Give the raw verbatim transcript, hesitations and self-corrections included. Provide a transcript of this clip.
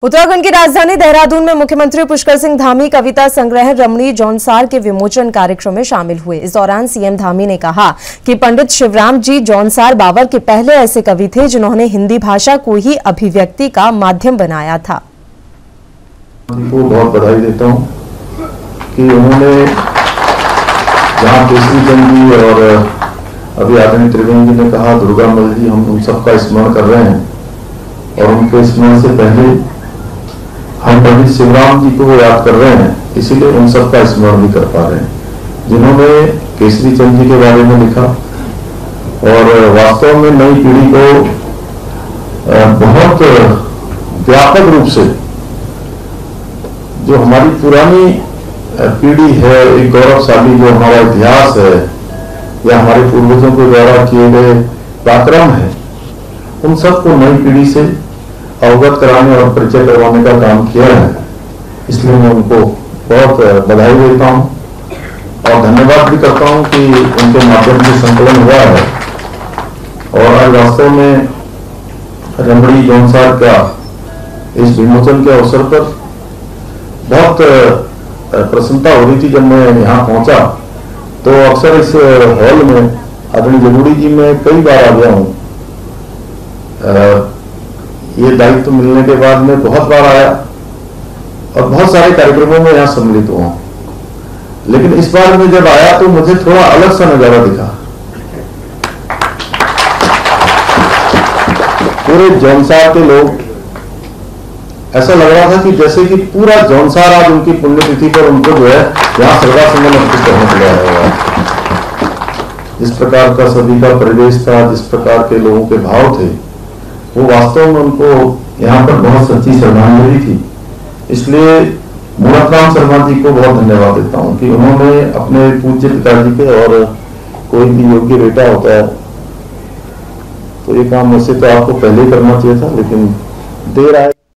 उत्तराखंड की राजधानी देहरादून में मुख्यमंत्री पुष्कर सिंह धामी कविता संग्रह रमणी जौनसार के विमोचन कार्यक्रम में शामिल हुए। इस दौरान सीएम धामी ने कहा कि पंडित शिवराम जी जौनसार बाबर के पहले ऐसे कवि थे जिन्होंने हिंदी भाषा को ही अभिव्यक्ति का माध्यम बनाया था। को बहुत बधाई देता हूं कि उन्होंने जहां केसरी चंद जी और अभी आदरणीय त्रिवेणी जी ने कहा दुर्गा मल जी, हम उन सबका स्मरण कर रहे हैं और उनके स्मरण से पहले हम पंडित शिवराम जी को याद कर रहे हैं, इसीलिए उन सबका स्मरण भी कर पा रहे हैं जिन्होंने केसरी चंद जी के बारे में लिखा और वास्तव में नई पीढ़ी को बहुत व्यापक रूप से जो हमारी पुरानी पीढ़ी है, एक गौरवशाली जो हमारा इतिहास है या हमारे पूर्वजों के द्वारा किए गए पराक्रम है, उन सबको नई पीढ़ी से अवगत कराने और परिचय करवाने का काम किया है। इसलिए मैं उनको बहुत बधाई देता हूं और धन्यवाद भी करता हूं कि उनके माध्यम से संकलन हुआ है और आज वास्तव में रमणी जौनसार का इस विमोचन के अवसर पर बहुत प्रसन्नता हो रही थी। जब मैं यहाँ पहुंचा तो अक्सर इस हॉल में आदरणीय जमुड़ी जी में कई बार आ गया हूं। ये दायित्व मिलने के बाद मैं बहुत बार आया और बहुत सारे कार्यक्रमों में यहाँ सम्मिलित हुआ, लेकिन इस बार में जब आया तो मुझे थोड़ा अलग सा नजारा दिखा। पूरे जौनसार के लोग, ऐसा लग रहा था कि जैसे कि पूरा जौनसार आज उनकी पुण्यतिथि पर उनको जो है यहाँ श्रद्धासुमन अर्पित करने के लिए आया हुआ है। जिस प्रकार का सभी का परिवेश था, जिस प्रकार के लोगों के भाव थे, वो वास्तव में उनको यहाँ पर बहुत सच्ची श्रद्धांजलि थी। इसलिए मूलतराम शर्मा जी को बहुत धन्यवाद देता हूँ कि उन्होंने अपने पूज्य पिताजी के, और कोई भी योग्य बेटा होता है तो ये काम वैसे तो आपको पहले ही करना चाहिए था, लेकिन देर आए।